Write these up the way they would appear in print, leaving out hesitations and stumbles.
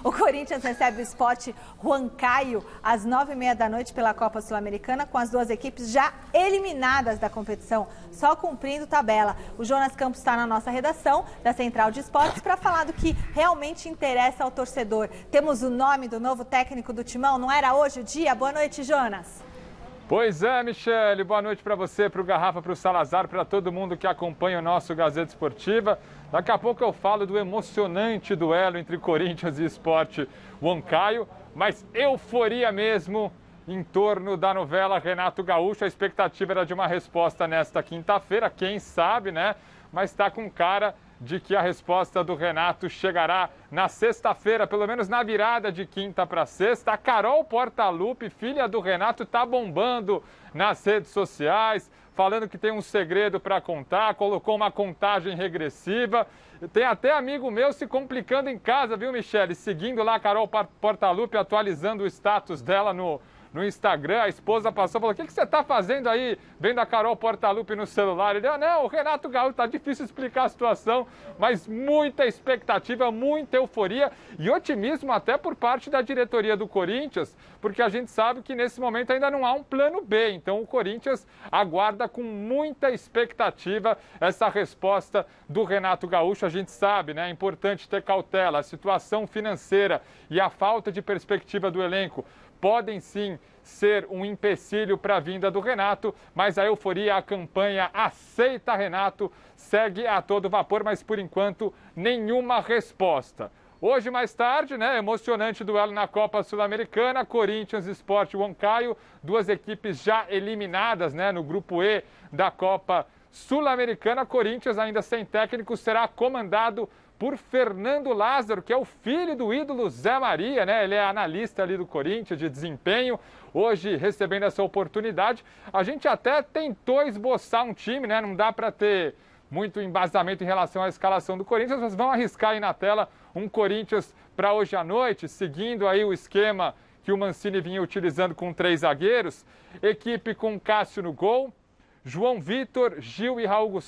O Corinthians recebe o Sport Huancayo às 9h30 da noite pela Copa Sul-Americana, com as duas equipes já eliminadas da competição, só cumprindo tabela. O Jonas Campos está na nossa redação da Central de Esportes para falar do que realmente interessa ao torcedor. Temos o nome do novo técnico do Timão, não era hoje o dia? Boa noite, Jonas. Pois é, Michele, boa noite para você, para o Garrafa, para o Salazar, para todo mundo que acompanha o nosso Gazeta Esportiva. Daqui a pouco eu falo do emocionante duelo entre Corinthians e Sport Huancayo, mas euforia mesmo em torno da novela Renato Gaúcho. A expectativa era de uma resposta nesta quinta-feira, quem sabe, né? Mas está com cara de que a resposta do Renato chegará na sexta-feira, pelo menos na virada de quinta para sexta. A Carol Portaluppi, filha do Renato, está bombando nas redes sociais, falando que tem um segredo para contar, colocou uma contagem regressiva. Tem até amigo meu se complicando em casa, viu, Michele? Seguindo lá a Carol Portaluppi, atualizando o status dela no Instagram. A esposa passou e falou: o que você está fazendo aí, vendo a Carol Portaluppi no celular? Ele: não, o Renato Gaúcho, está difícil explicar a situação, mas muita expectativa, muita euforia e otimismo até por parte da diretoria do Corinthians, porque a gente sabe que nesse momento ainda não há um plano B, então o Corinthians aguarda com muita expectativa essa resposta do Renato Gaúcho. A gente sabe, né, é importante ter cautela, a situação financeira e a falta de perspectiva do elenco podem sim ser um empecilho para a vinda do Renato, mas a euforia, a campanha aceita Renato, segue a todo vapor, mas por enquanto nenhuma resposta. Hoje, mais tarde, né, emocionante duelo na Copa Sul-Americana, Corinthians e Sport Huancayo, duas equipes já eliminadas, né, no grupo E da Copa Sul-Americana. Corinthians ainda sem técnico, será comandado por Fernando Lázaro, que é o filho do ídolo Zé Maria, né? Ele é analista ali do Corinthians de desempenho. Hoje, recebendo essa oportunidade, a gente até tentou esboçar um time, né? Não dá para ter muito embasamento em relação à escalação do Corinthians, mas vamos arriscar aí na tela um Corinthians para hoje à noite, seguindo aí o esquema que o Mancini vinha utilizando com 3 zagueiros. Equipe com Cássio no gol, João Vitor, Gil e Raul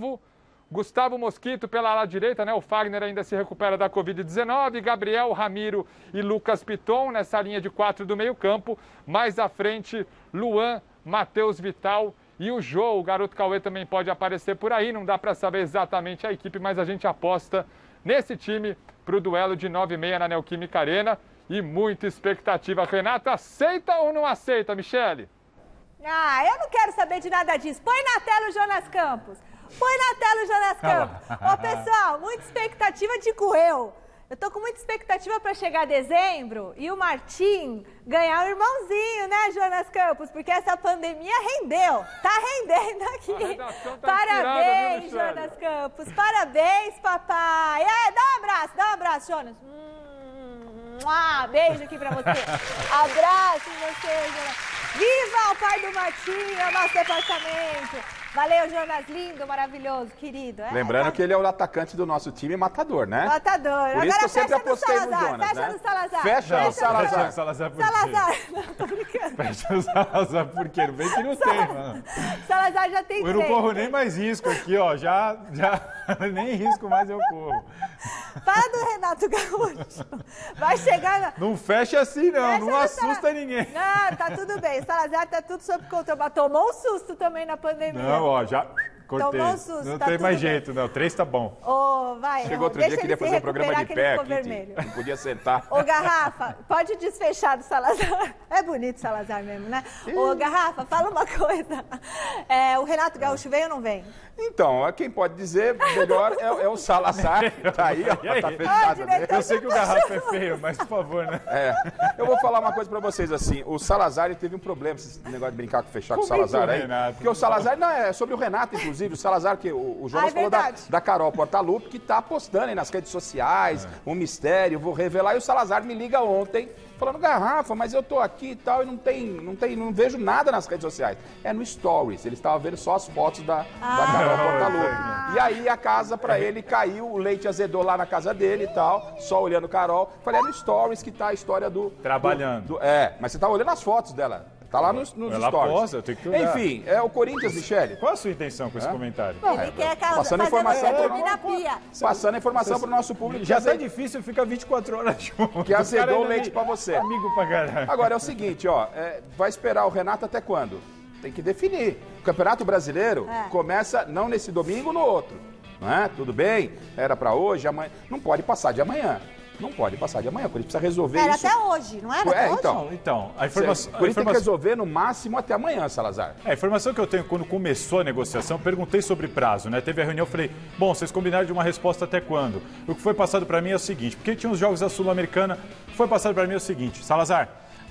Gustavo Mosquito pela ala direita, né? O Fagner ainda se recupera da Covid-19. Gabriel, Ramiro e Lucas Piton nessa linha de 4 do meio-campo. Mais à frente, Luan, Matheus Vital e o Jô. O garoto Cauê também pode aparecer por aí. Não dá para saber exatamente a equipe, mas a gente aposta nesse time para o duelo de 9h30 na Neoquímica Arena. E muita expectativa. Renato, aceita ou não aceita, Michele? Ah, eu não quero saber de nada disso. Põe na tela o Jonas Campos. Põe na tela o Jonas Campos. Ô, pessoal, muita expectativa, digo eu. Eu tô com muita expectativa para chegar dezembro e o Martim ganhar um irmãozinho, né, Jonas Campos? Porque essa pandemia rendeu. Tá rendendo aqui. Tá parabéns, inspirada, Jonas Campos. Parabéns, papai. É, dá um abraço, Jonas. Beijo aqui pra você. Abraço em você, Jonas. Viva o pai do Martim, é o nosso departamento. Valeu, Jonas, lindo, maravilhoso, querido. Lembrando que ele é o atacante do nosso time matador, né? Matador. Por isso Agora que eu sempre apostei no Jonas, fecha né? no Salazar. Fecha no Salazar. Fecha no Salazar por quê? Salazar, não, tô brincando. Fecha no Salazar por quê? Não vem que não tem, mano. Salazar já tem 3. Eu não corro nem mais risco aqui, ó. Já nem risco mais eu corro. Fala do Renato Gaúcho. Vai chegar... Não fecha assim, não. Fecha não assusta ninguém. Não, tá tudo bem. O Salazar tá tudo sob controle. Mas tomou um susto também na pandemia. Não, ó, já cortei. Tomou um susto, não tá tem mais tudo bem. jeito, não. 3 tá bom. Vai. Chegou outro dia, queria fazer um programa de pé aqui. Não podia sentar. Ô, Garrafa, pode desfechar do Salazar. É bonito o Salazar mesmo, né? Ô, Garrafa, fala uma coisa. O Renato Gaúcho vem ou não vem? Então, quem pode dizer melhor é o Salazar, que tá aí, ó, tá fechado. Eu sei que o Garrafa é feio, mas por favor, né? Eu vou falar uma coisa pra vocês, assim, o Salazar ele teve um problema, esse negócio de brincar com fechar com o Salazar aí. Renato, porque o Salazar, não, é sobre o Renato, inclusive, o Salazar, que o Jonas falou da Carol Portaluppi, que tá postando aí nas redes sociais, um mistério, vou revelar, e o Salazar me liga ontem, falando: Garrafa, mas eu tô aqui e tal, e não vejo nada nas redes sociais. É no Stories, ele estava vendo só as fotos da Carol Portaluppi. E aí a casa pra ele caiu, o leite azedou lá na casa dele e tal, só olhando Carol. Falei: é no Stories que tá a história do... Trabalhando. Mas você tá olhando as fotos dela. Tá lá nos ela stories. Posa, eu tenho que olhar. Enfim, é o Corinthians, Michele. Qual a sua intenção com esse comentário? Ele quer passando informação passando a informação pro nosso público. Já tá difícil ficar 24 horas junto. Que azedou o leite pra você. Amigo pra caralho. Agora é o seguinte, ó, vai esperar o Renato até quando? Tem que definir. O Campeonato Brasileiro começa não nesse domingo, no outro. Não é? Tudo bem? Era pra hoje, amanhã. Não pode passar de amanhã. Não pode passar de amanhã. O Corinthians precisa resolver era isso. Era até hoje, não era? Até hoje? Então, a informação... O Corinthians tem que resolver no máximo até amanhã, Salazar. A informação que eu tenho quando começou a negociação, perguntei sobre prazo, né? Teve a reunião, eu falei, bom, vocês combinaram de uma resposta até quando? O que foi passado pra mim é o seguinte, porque tinha os jogos da Sul-Americana, o que foi passado pra mim é o seguinte, Salazar,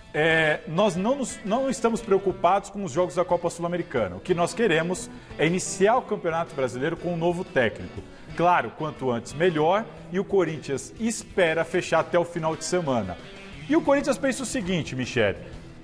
nós não estamos preocupados com os jogos da Copa Sul-Americana. O que nós queremos é iniciar o Campeonato Brasileiro com um novo técnico. Claro, quanto antes melhor, e o Corinthians espera fechar até o final de semana. E o Corinthians pensa o seguinte, Michele,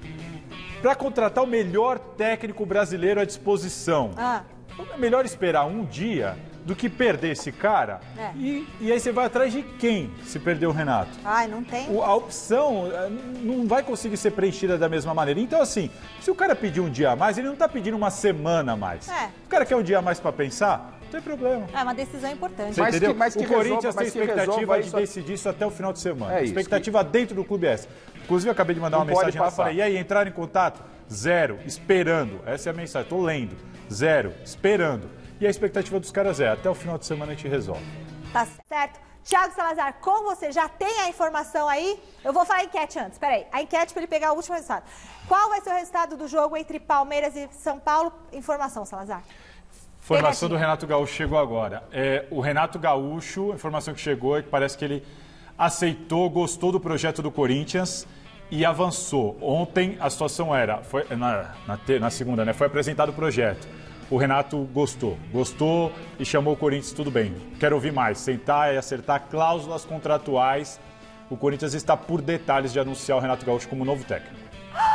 para contratar o melhor técnico brasileiro à disposição, é melhor esperar um dia do que perder esse cara. E aí você vai atrás de quem se perder o Renato? Ai, não tem. A opção não vai conseguir ser preenchida da mesma maneira. Então, assim, se o cara pedir um dia a mais, ele não está pedindo uma semana a mais. O cara quer um dia a mais para pensar? Não tem problema. É uma decisão importante. Você entendeu? O Corinthians tem expectativa de decidir isso até o final de semana. A expectativa dentro do clube é essa. Inclusive, eu acabei de mandar uma mensagem lá, falei, e aí, entraram em contato? 0, esperando. Essa é a mensagem, tô lendo. 0, esperando. E a expectativa dos caras até o final de semana a gente resolve. Tá certo. Thiago Salazar, com você, já tem a informação aí? Eu vou falar a enquete antes, peraí. A enquete para ele pegar o último resultado. Qual vai ser o resultado do jogo entre Palmeiras e São Paulo? Informação, Salazar. Informação do Renato Gaúcho chegou agora. O Renato Gaúcho, a informação que chegou é que parece que ele aceitou, gostou do projeto do Corinthians e avançou. Ontem a situação era, foi na segunda, né? Foi apresentado o projeto. O Renato gostou e chamou o Corinthians, tudo bem. Quero ouvir mais, sentar e acertar cláusulas contratuais. O Corinthians está por detalhes de anunciar o Renato Gaúcho como novo técnico.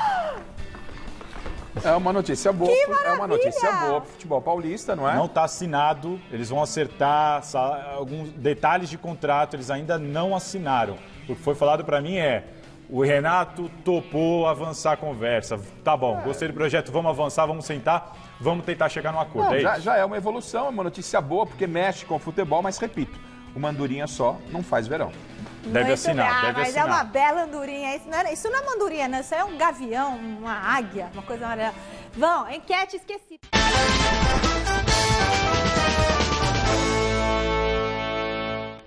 É uma notícia boa. É uma notícia boa pro futebol paulista, não é? Não está assinado, eles vão acertar alguns detalhes de contrato, eles ainda não assinaram. O que foi falado para mim o Renato topou avançar a conversa. Tá bom, gostei do projeto, vamos avançar, vamos sentar, vamos tentar chegar num acordo. Já é uma evolução, é uma notícia boa, porque mexe com o futebol, mas repito, uma andorinha só não faz verão. Deve assinar. É uma bela andorinha. Isso não é uma andorinha, não. Isso é um gavião, uma águia, uma coisa amarela. Vão, enquete esquecida.